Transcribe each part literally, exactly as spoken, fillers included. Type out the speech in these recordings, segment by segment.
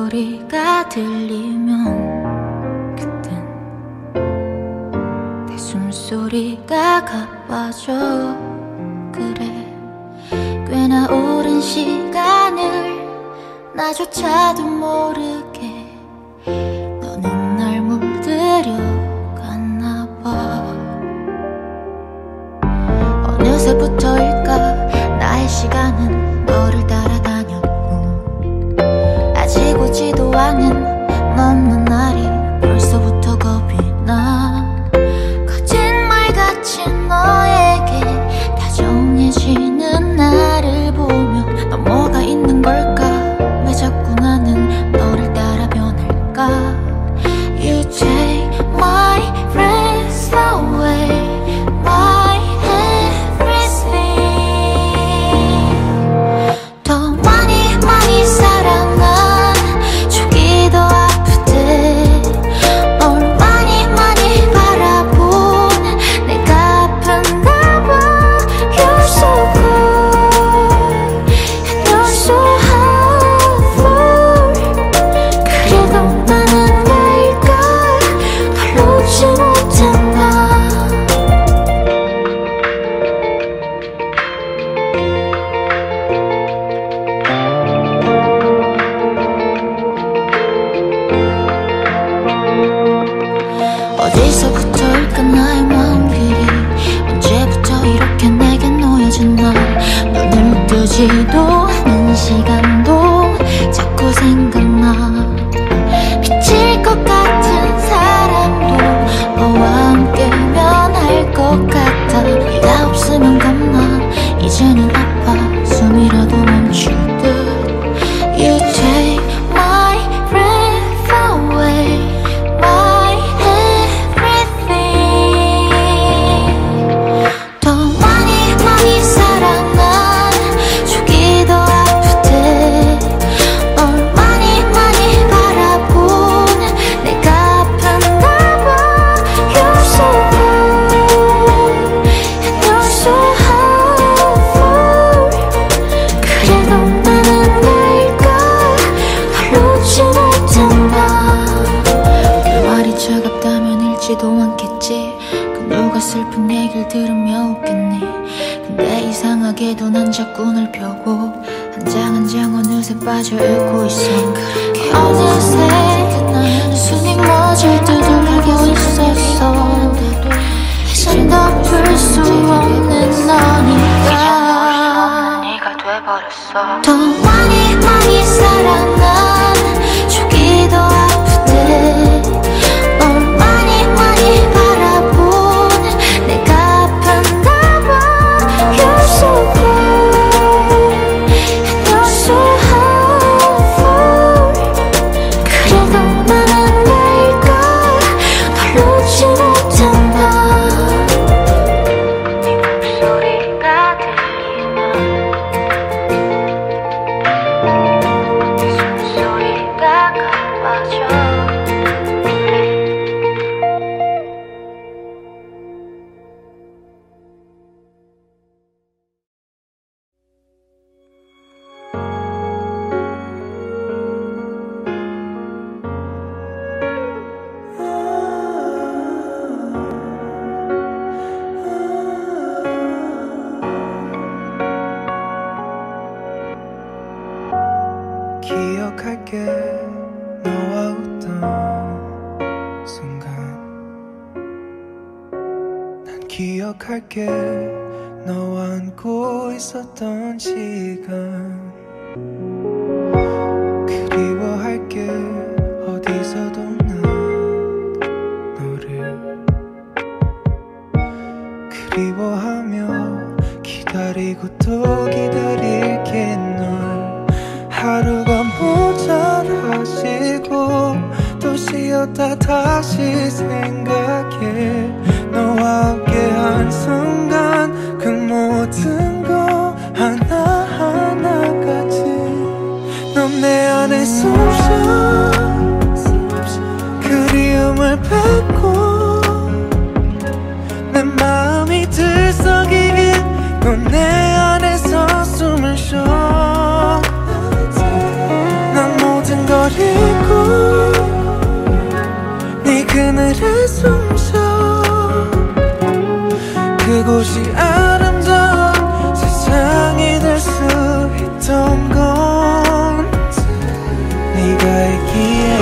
숨소리가 들리면 그땐 내 숨소리가 가빠져. 그래 꽤나 오랜 시간을 나조차도 모르게 너는 날 물들여 갔나 봐. 어느새부터일까 나의 시간은 너를 따라다녔고 아직 오지도 않은 넘는 날이 벌써부터 겁이 나. 거짓말같이 너에게 다정해지는 나를 보며 넘어가 있는 걸까? 왜 자꾸 나는 너를 따라 변할까? You take my breath away, my everything. 더 많이 많이 사랑한 촉이 더 아프대. 널 많이 많이 바라본 내가 아픈가 봐. You're so good and you're so hurtful. 그래도 나는 왜일까? 널 놓지 못한다. 어디서부터일까 나의 마음길이 언제부터 이렇게 내게 놓여졌나. 눈을 뜨지도 않은 시간도 자꾸 생각나. 비칠 것 같은 사람도 너와 함께면 할 것 같아. 네가 없으면 겁나. 이제는 아파 숨이라도 멈출 듯. You take my breath away, my everything. 더 많이 많이 사랑한 촉이 더 아프대. 널 많이 많이 바라본 내가 아픈가 봐. You're so good and you're so hurtful. 그래도 나는 왜일까? 널 놓지 못한다. 그 말이 차갑다면 읽지도 않겠지. 그 누가 슬픈 얘기를 들으며 웃겠니. 근데 이상하게도 난 자꾸 널 펴고 한 장 한 장 어느새 빠져 읽고 있어. 어느새 숨이 멎을 듯 울고 있었어. 이젠 덮을 수 없는 너니까. 네가 돼버렸어. 더 많이 많이 사랑한 촉이 더 아프대. 널 많이 많이 바라본 내가 아픈가 봐. You're so good and you're so hurtful. 그래도 나는 왜일까? 널 놓지 못한다. 네 목소리가 들리면 네 숨소리가 가빠져. 기억할게 너와 웃던 순간. 난 기억할게 너와 안고 있었던 시간. 그리워할게 어디서도 난 너를 그리워하며 기다리고 또 기다릴게. 널 하루가 모자라시고 또 쉬었다 다시 생각해. 너와 함께한 순간 그 모든 거 하나하나까지 넌 내 안에 숨쉬어 그리움을 뱉고 내 마음이 들썩이게 넌 내 안에서 숨을 쉬어. 난 모든 걸 그곳이 아름다운 세상이 될 수 있던 건 네가 있기에.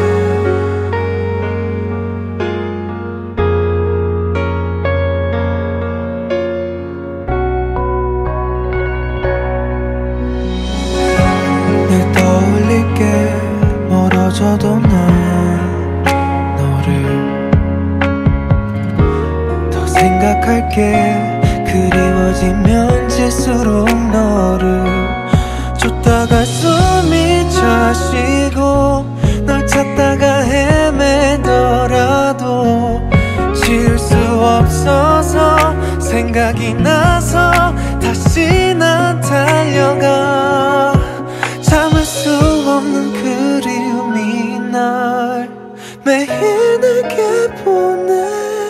늘 떠올릴게 멀어져도 난 너를 더 생각할게. 그리워지면 질수록 너를 쫓다가 숨이 차시고 널 찾다가 헤매더라도 지울 수 없어서 생각이 나서 다시 난 달려가. 참을 수 없는 그리움이 날 매일 내게 보내.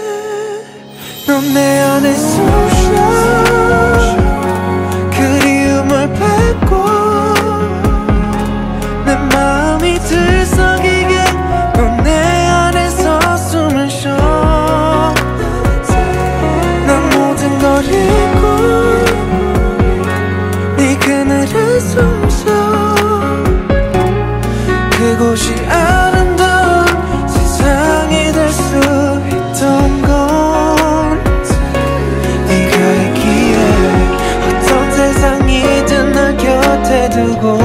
넌 내 안에 숨쉬어 그리움을 뱉고 내 마음이 들썩이게 넌 내 안에서 숨을 쉬어. 난 모든 걸 잊고 네 그늘에 숨쉬어. 그곳이 아름다운 세상이 될 수 있던 건 네가 있기에. 어떤 세상이든 날 곁에 두고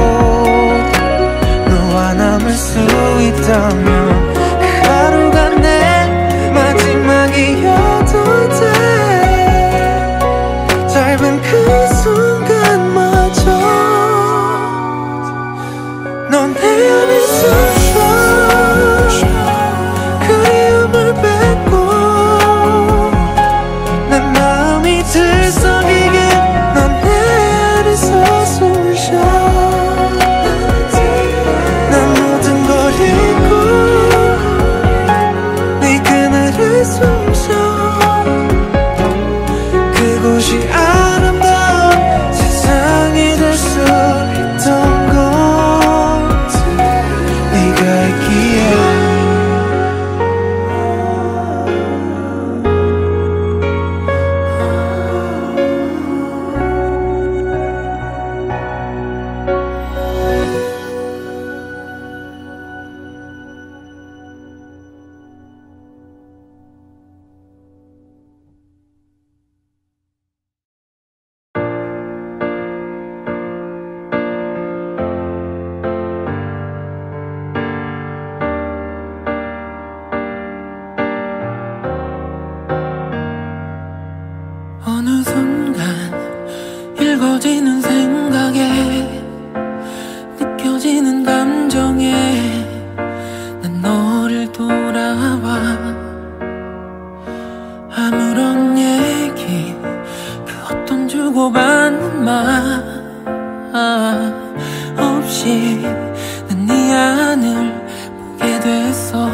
너와 남을 수 있다면 그 하루가 내 마지막이어도 돼. 짧은 그 순간마저 넌 내 안에 숨쉬어 그리움을 뱉고 내 마음이 들썩이게 넌 내 안에서 숨을 쉬어. 난 모든 걸 잊고 네 그늘에 숨쉬어. 그곳이 아름다운 세상이 될 수 있던 건 네가 있기에. 어느 순간 읽어지는 생각에 느껴지는 감정에 난 너를 돌아봐. 아무런 얘기 그 어떤 주고받는 말 없이 난 네 안을 보게 됐어.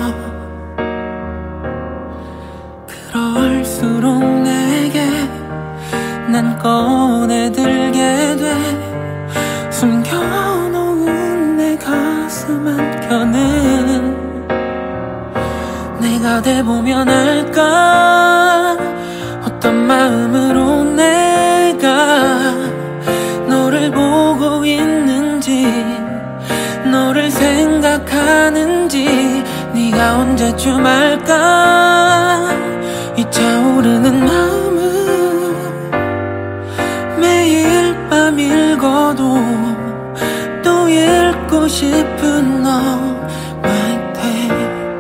그럴수록 내게 난 꺼내들게 돼. 숨겨놓은 내 가슴 한켠은 내가 돼보면 알까. 어떤 마음으로 내가 너를 보고 있는지 너를 생각하는지 네가 언제쯤 알까. 이 차오르는 마음은 매일 밤 읽어도 또 읽고 싶은 너와의 때.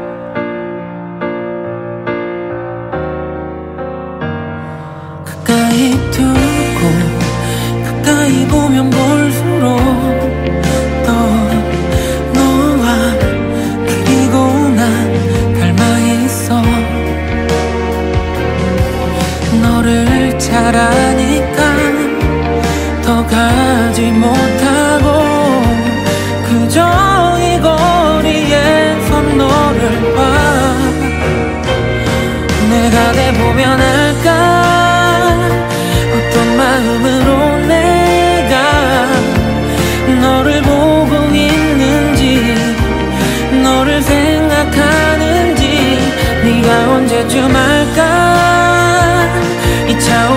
가까이 두고 가까이 보면 볼수록 더 너와 그리고 난 닮아있어. 너를 잘 아니까 더 가지 못하고 그저 이 거리에서 너를 봐. 내가 돼보면 알까. 어떤 마음으로 내가 너를 보고 있는지 너를 생각하는지 네가 언제쯤 알까. 이 차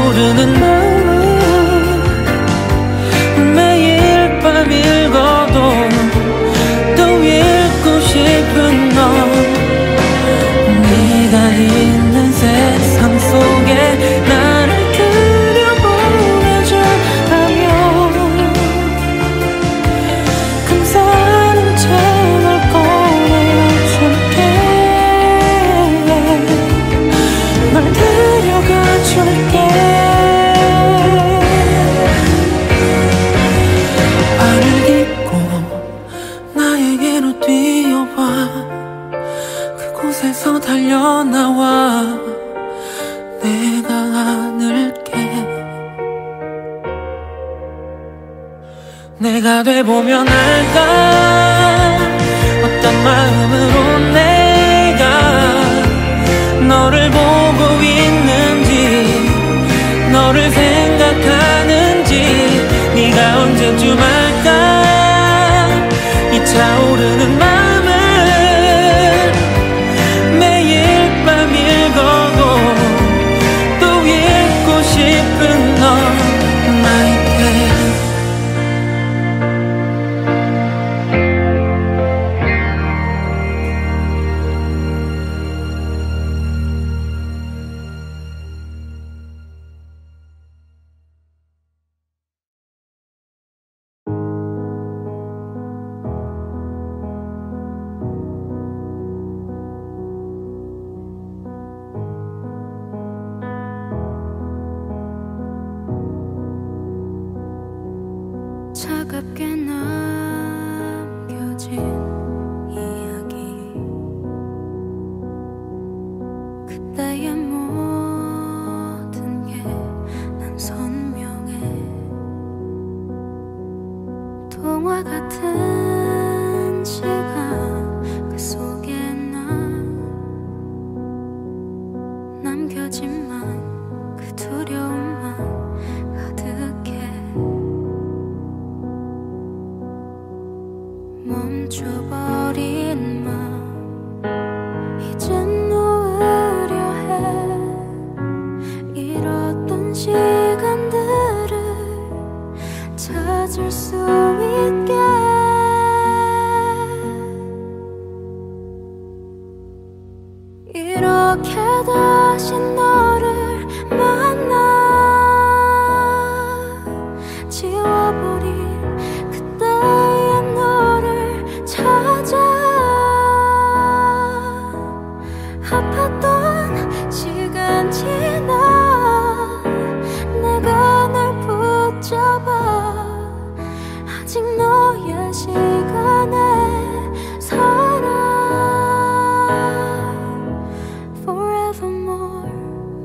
뛰어와 그곳에서 달려나와 내가 안을게. 내가 돼보면 알까 어떤 마음으로 내가 너를 보고 있는지 너를 생각하는지. 네가 언제쯤 알까 이 차오르는 마음을 매일 밤 읽어도 또 잊고 싶은 너 나에게. 차갑게 남겨진 이야기 그때의 모든 게 난 선명해. 동화 같은 시간 그 속에 난 남겨진만 그 두려움만 가득해. 멈춰버린 맘 이젠 놓으려 해. 잃었던 시간들을 찾을 수 있게. 이렇게 다시 너를 만나 지워버린 그때의 너를 찾아. 아팠던 시간 지나 내가 널 붙잡아 아직 너의 시간에 살아. Forevermore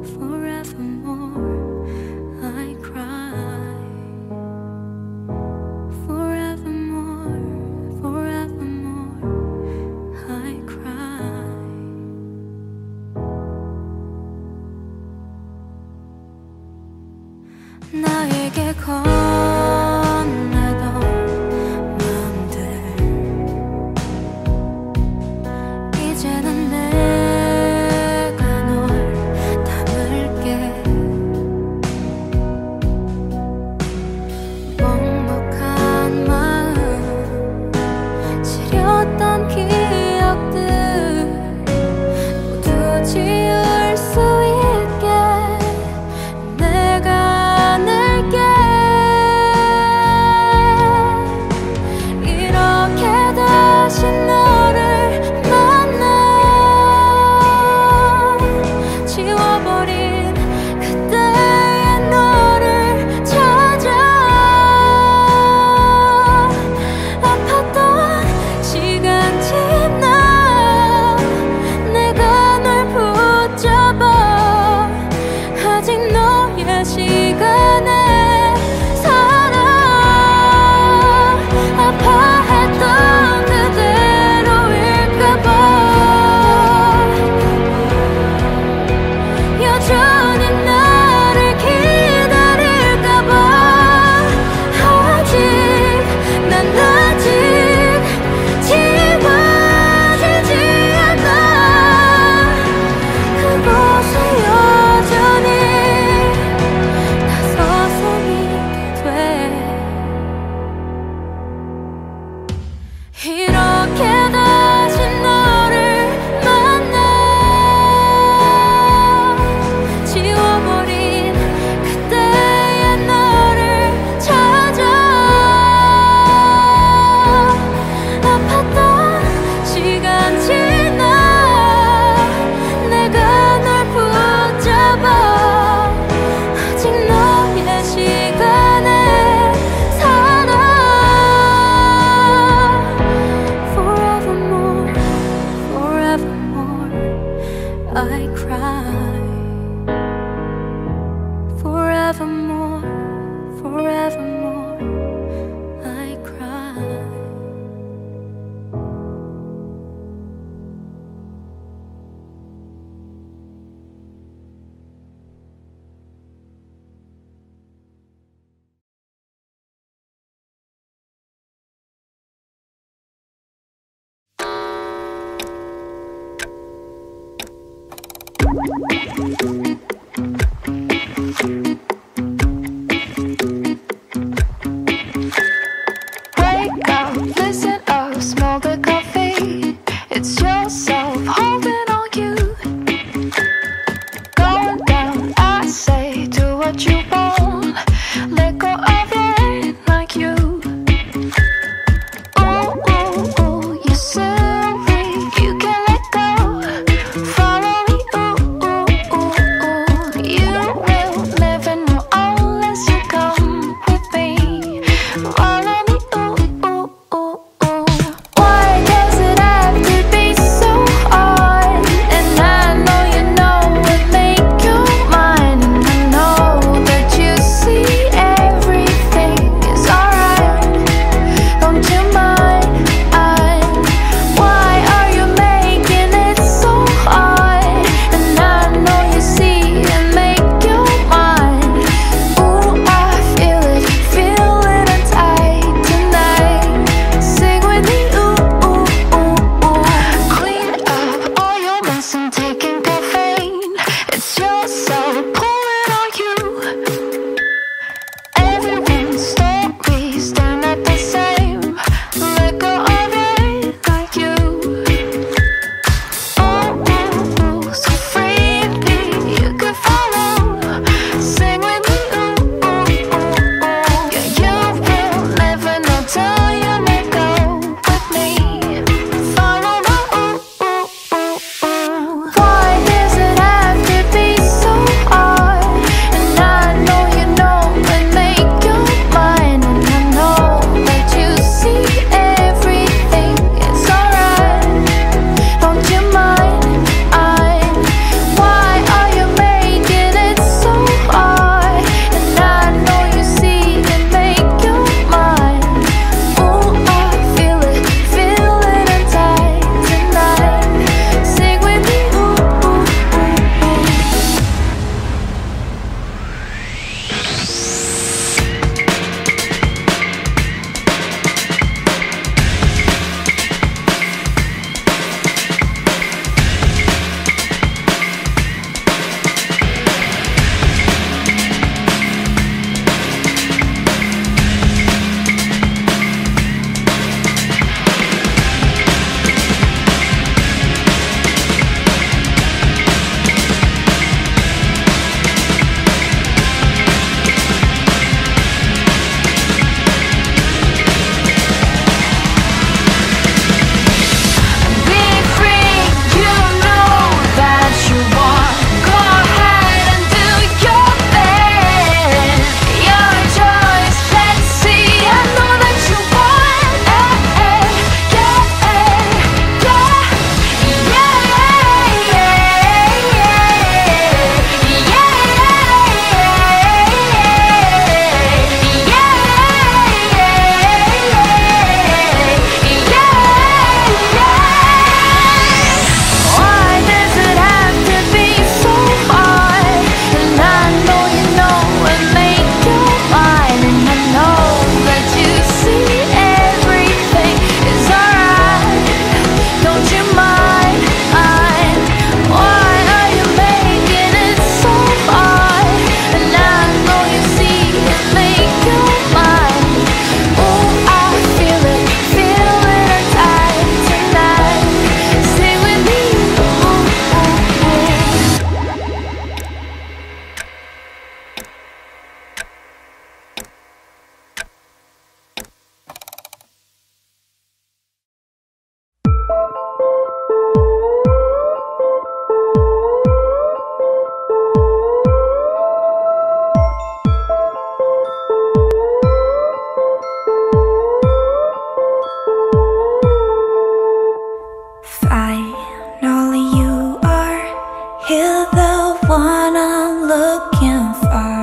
Finally you are here, the one I'm looking for.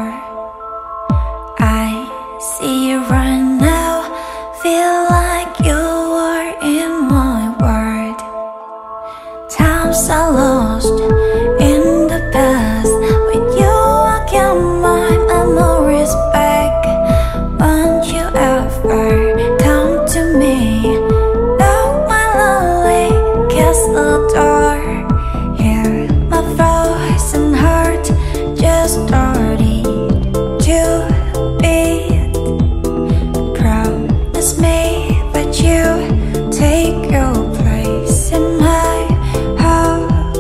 I see you right now, feel like you are in my world. Times are lost in the past, with you I get my memories back. Won't you ever come to me, knock my lonely castle door? Hear my voice and heart just started to beat. Promise me that you take your place in my heart.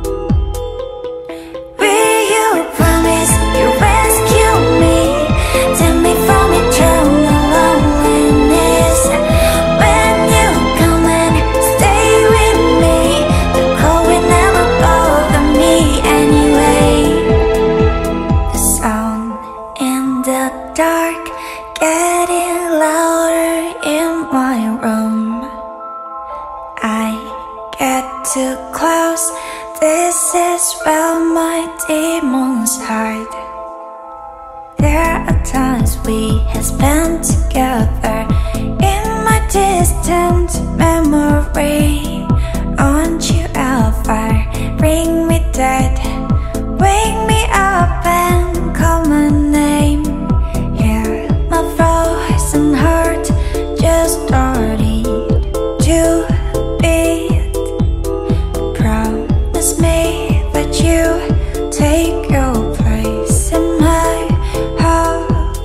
Will you promise you rescue me, take me from eternal loneliness? When you come and stay with me, the cold will never bother me anyway. The sound in the dark getting louder in my room. I get too close, this is where my demons hide. There are times we have spent together in my distant memory. Won't you ever bring me dead, wake me up and call my name? Hear my voice and heart just started to beat. Promise me that you take your place in my heart.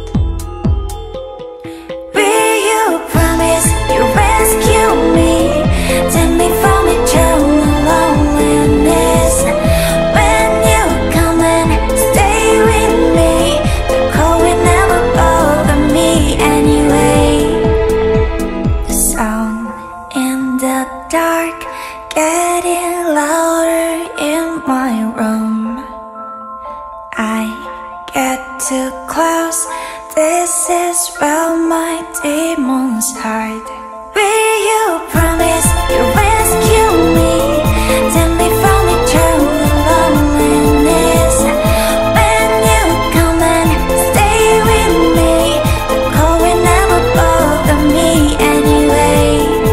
Will you promise you rescue me, take me from eternal loneliness? When you come and stay with me, the cold will never bother me anyway. The sound in the dark getting louder in my room. I get too close, this is where my demons hide. Will you promise you rescue me, take me from eternal loneliness? When you come and stay with me, the cold will never bother me anyway.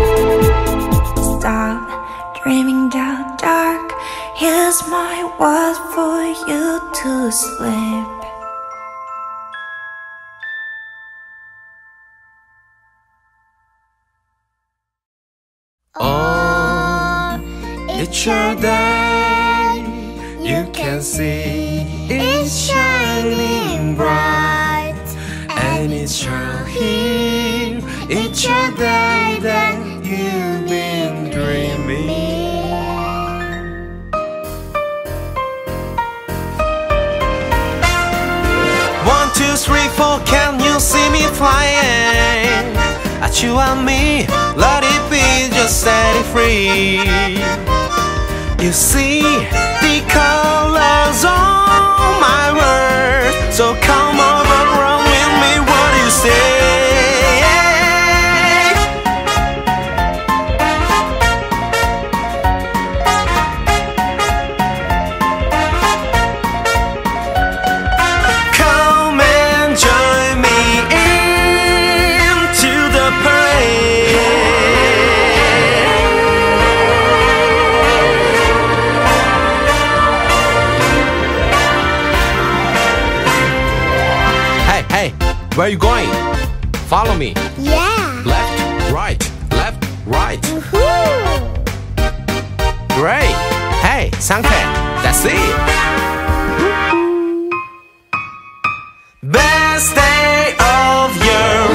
Stop dreaming the dark, here's my word for you to sleep. Oh, it's your day, you can see it's shining bright, and it's your here, it's your day that you've been dreaming. One, two, three, four, can you see me flying? At you and me, let it be, just set it free. You see the colors on my world, so come over, run with me, what do you say? Come and join me into the parade. Hey, hey, where are you going? Follow me. Yeah. Left, right, left, right. Woohoo! Great. Hey, Sanke, that's it. Best day of your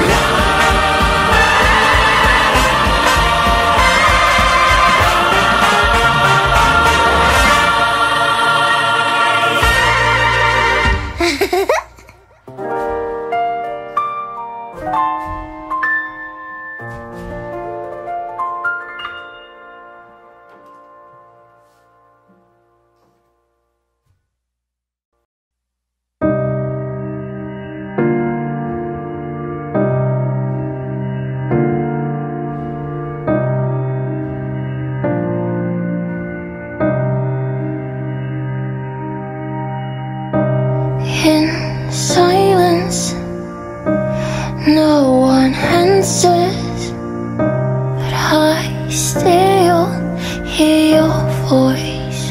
hear your voice.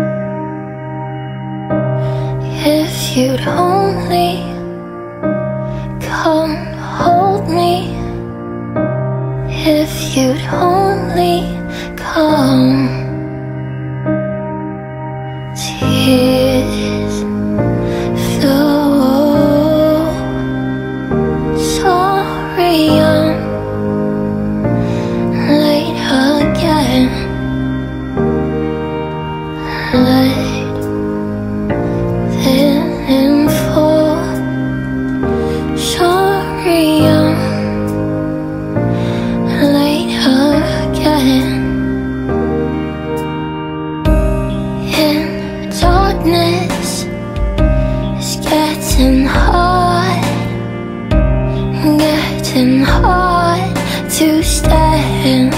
If you'd only come hold me, if you'd only come. Tears flow. Sorry I'm late again. Let them fall. Sorry I'm late again. In darkness, it's getting hard, getting hard to stand.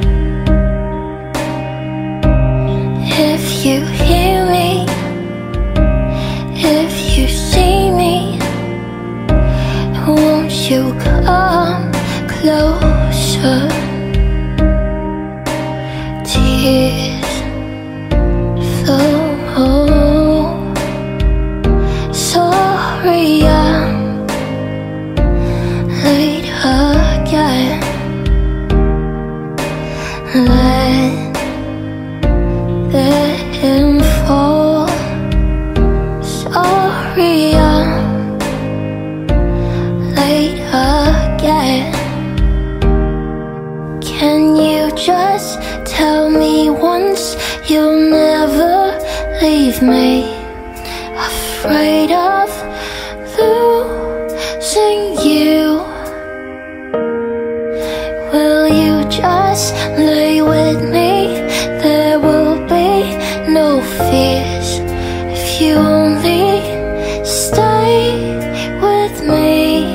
If you hear me, if you see me, won't you come closer? Tears flow. Sorry I'm late again. Let them fall. Sorry I'm late again. Can you just tell me once you'll never leave me? Afraid of losing you. Will you just lay with me? There will be no fears if you only stay with me.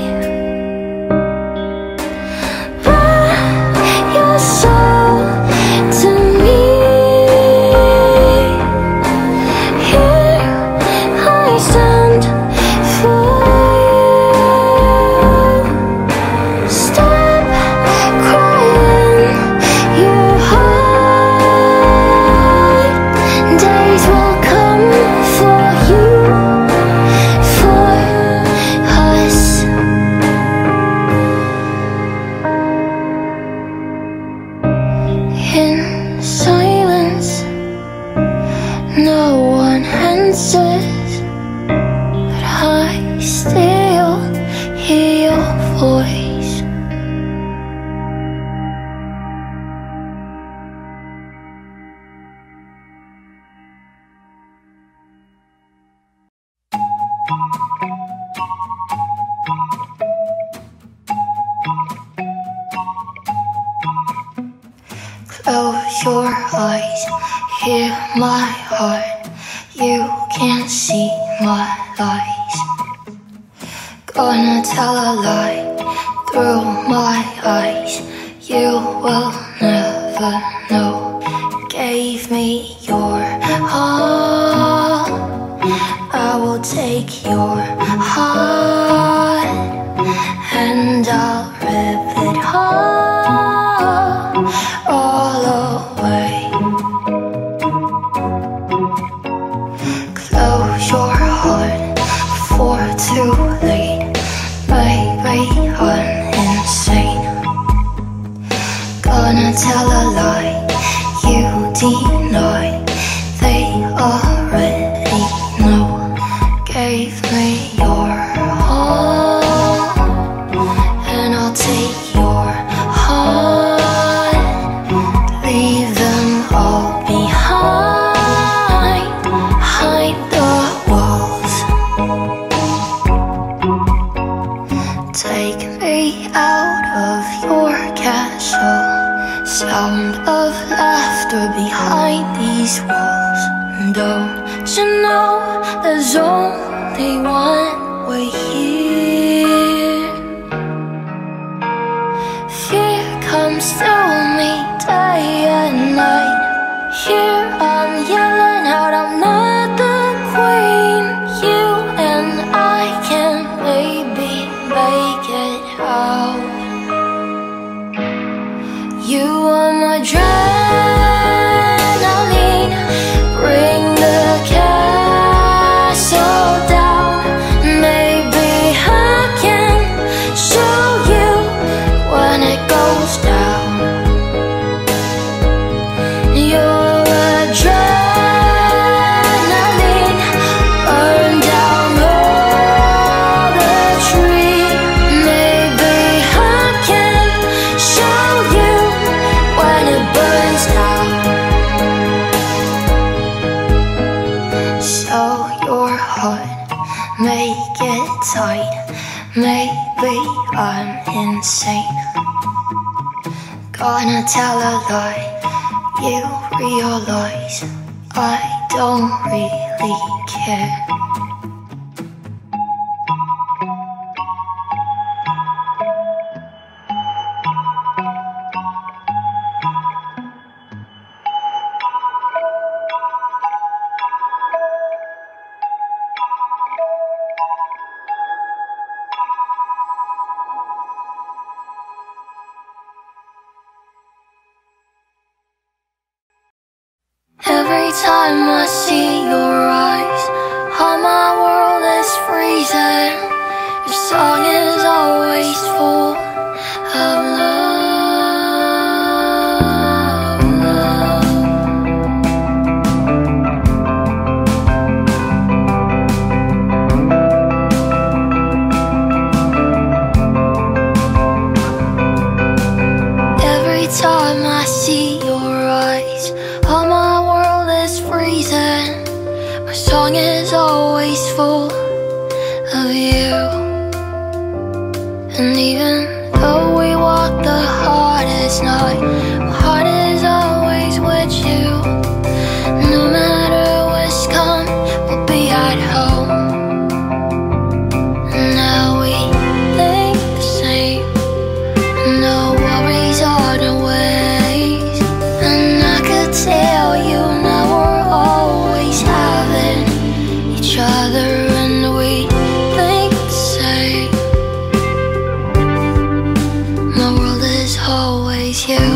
Wrap your soul to me. Here I stand for you. Stop crying your heart. Days will come for you, for us. In silence, no one answers, but I still hear your voice. Close your eyes, hear my heart. You can't see my lies. Gonna tell a lie through my eyes. You will never know. Gave me your heart, I will take your heart and I'll rip it all, all away. Close your heart before too late. Baby, I'm insane. Gonna tell a lie you deny. They already know. Gave me your heart and I'll take your heart. Leave them all behind, behind the walls. Take me out of your castle. Sound of laughter behind these walls. Don't you know there's only one way here? Fear comes through me day and night. Here I'm yelling out, I'm not the queen. You and I can maybe make it out. You are my dream. tight. Maybe I'm insane. Gonna tell a lie. You realize I don't really care. Every time I see your eyes, all my world is freezing. Your song is always full of love, love. Every time I see your eyes, all my freezing. My song is always full of you. And even though we walk the hardest night, my heart is always with you. No matter what's come, we'll be at home. Now we think the same, no worries on the ways. And I could tell you now each other, and we think the same. My world is always you.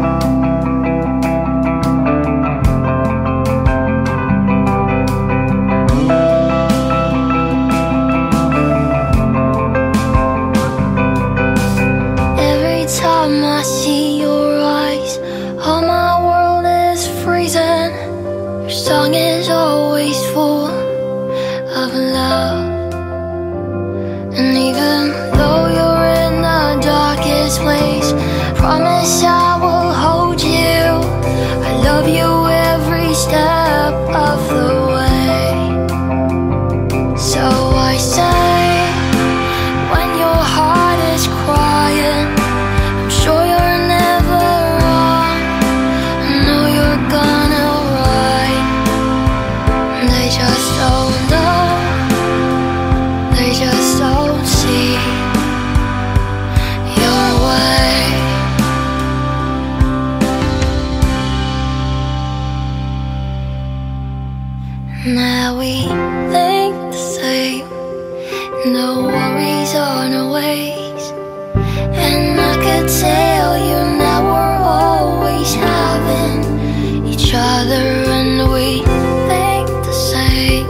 Every time I see your eyes, all my world is freezing. Your song is always full of love. And even though you're in the darkest place, promise I will hold you. I love you every step of the way. So I say, when your heart is crying, I'm sure you're never wrong. I know you're gonna right. They just don't know, they just don't see your way. Now we think the same, no worries on our ways. And I could tell you now we're always having each other, and we think the same.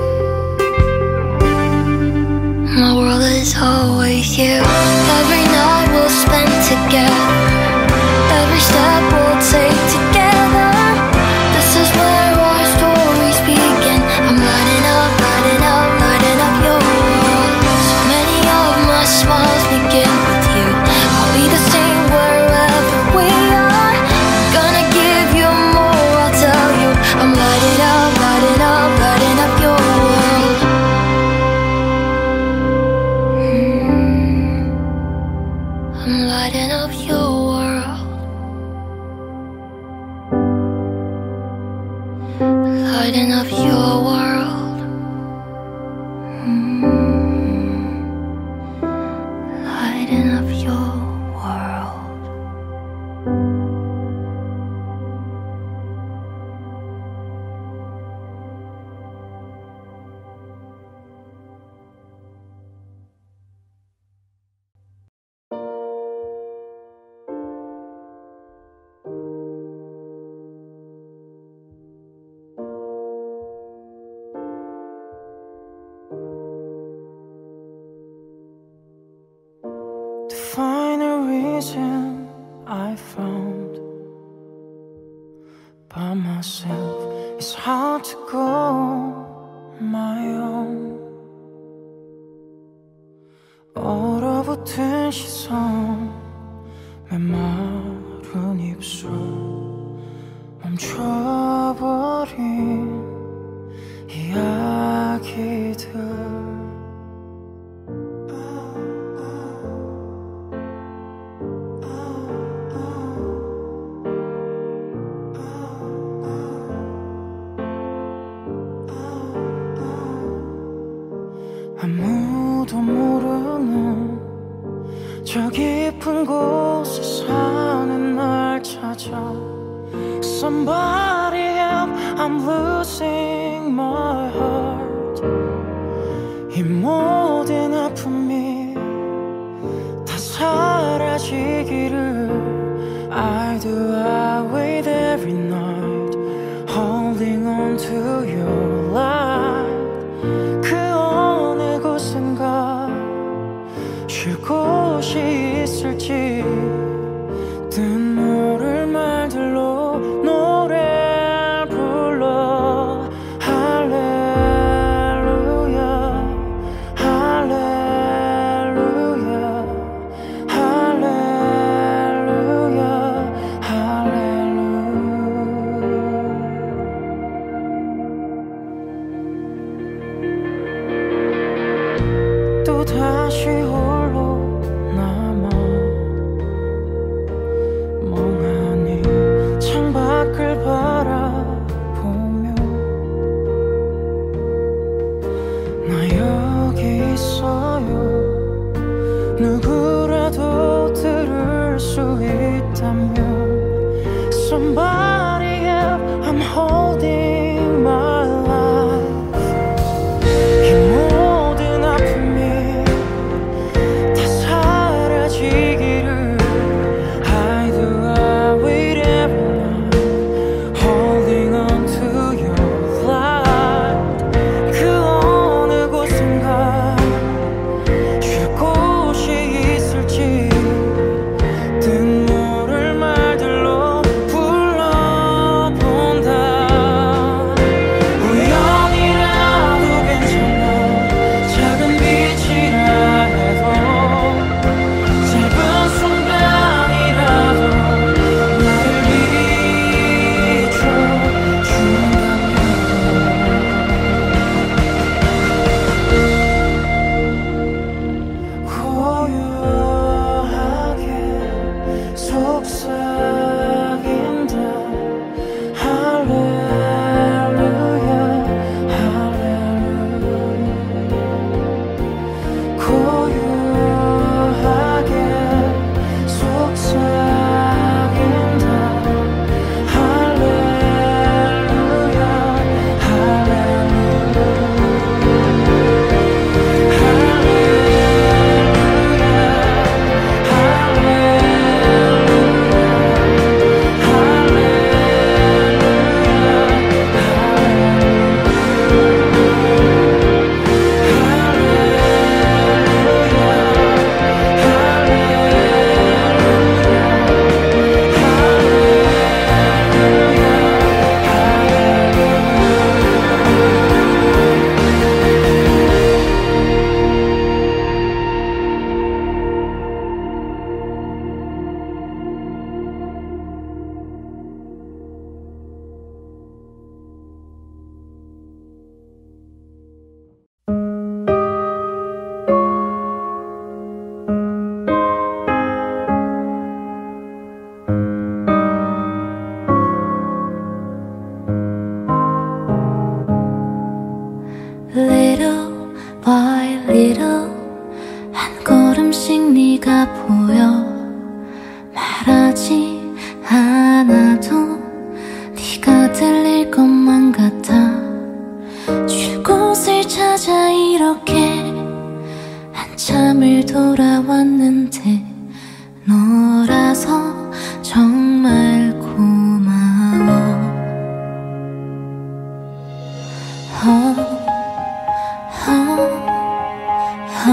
My world is always you. Every night we'll spend together, every step we'll take together. This is where our stories begin. I'm lighting up, lighting up, lighting up your world. So many of my smiles begin with you. I'll be the same wherever we are. I'm gonna give you more, I'll tell you. I'm lighting up, lighting up, lighting up your world. I'm lighting up your world, lighting up your world, mm. Lighting up your world. To find a reason I found by myself, it's hard to go my own. 얼어붙은 시선, 메마른 입술, 멈춰버린 이야기들. 저 깊은 곳에 사는 날 찾아 Somebody help, I'm losing my heart. 이 모든 아픔이 다 사라지기를 I do, I wait every night Holding on to your light. 그 어느 곳인가 쉴 곳이 있을지 뜻 모를 말들로 노래 불러 할렐루야 할렐루야 할렐루야 할렐루야. 또다시 홀로 남아 멍하니 창밖을 바라보며 나 여기 있어요. 누구라도 들을 수 있다면 Somebody help, I'm holding my life. 이 모든 아픔이 다 사라지기를 I do, I wait every night Holding on to your light. 그 어느 곳인가 쉴 곳이 있을지 뜻 모를 말들로 불러본다. 우연이라도 괜찮아. 작은 빛이라 해도 짧은 순간이라도 나를 비춰준다면 고요하게 속삭인다. 할렐루야 할렐루야. 고요하게 속삭인다. 할렐루야 할렐루야. Little by little 한 걸음씩 네가 보여. 말하지 않아도 네가 들릴 것만 같아. 쉴 곳을 찾아 이렇게 한참을 돌아왔는데 너라서 정말 고마워. oh. Oh, oh,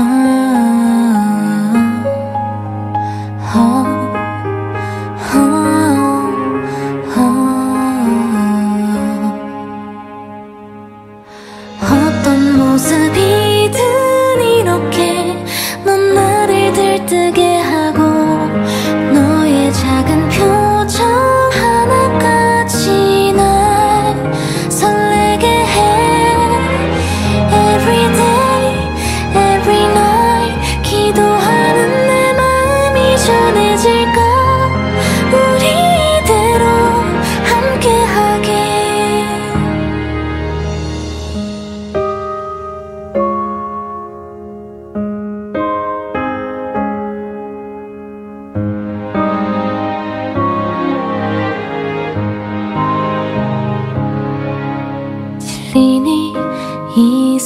oh, oh, oh. 어떤 모습이든 이렇게 넌 나를 들뜨게 하고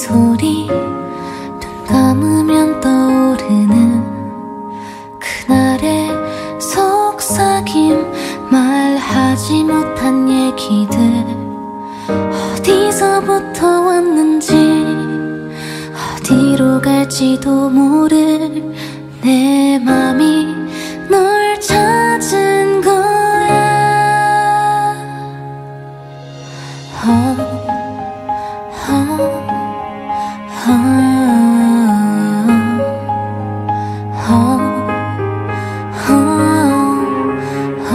소리 눈 감으면 떠오르는 그날의 속삭임 말하지 못한 얘기들 어디서부터 왔는지 어디로 갈지도 모를 내 맘이 널 찾은 거야. oh, oh, oh, oh,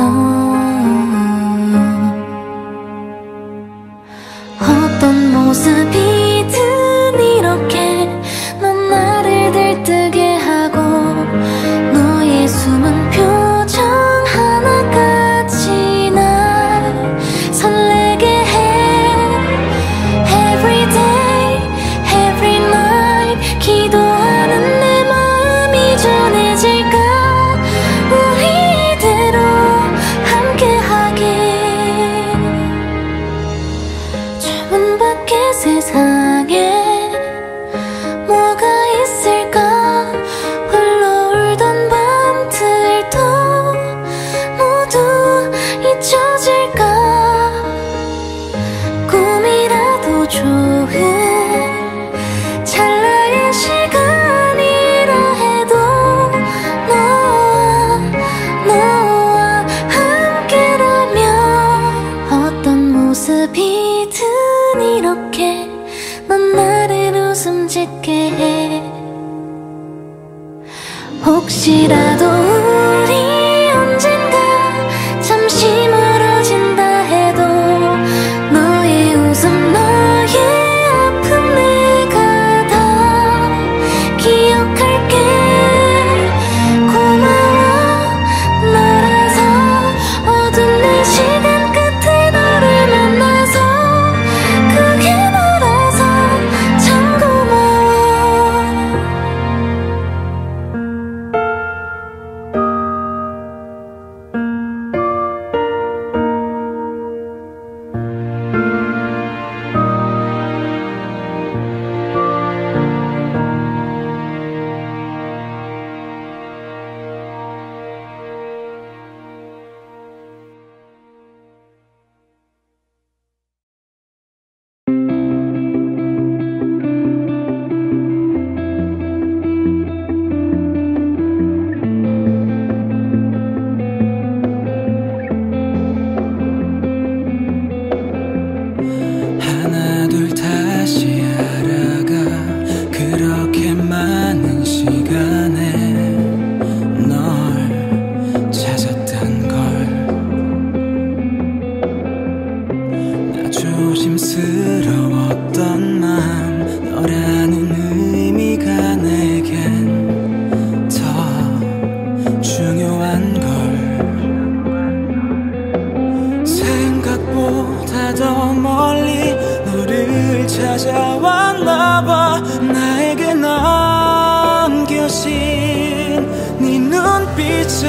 oh. 어떤 모습이든 이렇게 넌 나를 들뜨게 하고 너의 숨은 표정 하나같이 날 설레게 해. Every day, every night 기도하는 내 마음이 전해질까. 우리대로 함께하길. 좁은 밖의 세상에 뭐가 있을까. 홀로 울던 밤들도 모두 잊혀질까. 꿈이라도 좋은 찰나의 시간이라 해도 너와 너와 함께라면 어떤 모습이든 이렇게 넌 나를 웃음 짓게 해. 혹시라도 우리 언젠가 잠시 멀어진다 해도 너의 웃음 너의 아픔 내가 다 기억할게. 고마워 너라서 어두운 내 시간 끝에 너를 만나서 그게 너라서 참 고마워. 하나 둘 다시 알아가. 그렇게 많은 시간에 널 찾았단 걸. 나 조심스러웠던 맘 너라는 의미가 내겐 더 중요한 걸. 생각보다 더 멀리 너를 찾아왔나봐. 나에게 남겨진 네 눈빛을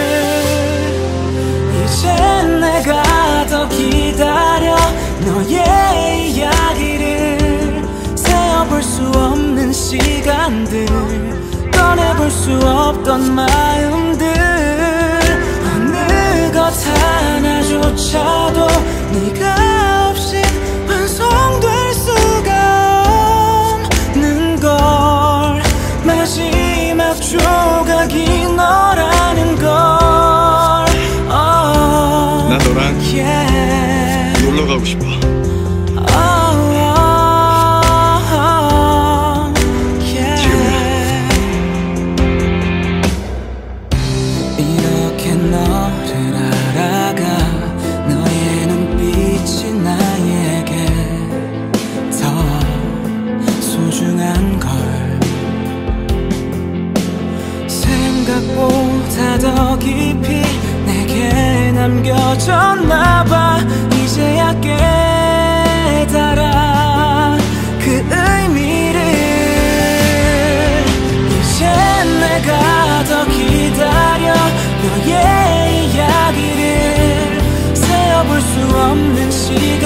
이젠 내가 더 기다려. 너의 이야기를 세어볼 수 없는 시간들 꺼내볼 수 없던 마음들 어느 것 하나조차도 네가 없인 완성될 수가 없는 걸. 마지막 조각이 너라는 걸. oh, 나 너랑 yeah. 놀러 가고 싶어. oh, oh, yeah. 이렇게 너를 알아가. 너의 눈빛이 나에게 더 소중한 걸. 생각보다 더 깊이 내게 남겨졌나봐. 이제야 깨달아 그 의미를. 이젠 내가 더 기다려. 너의 이야기를 세어볼 수 없는 시간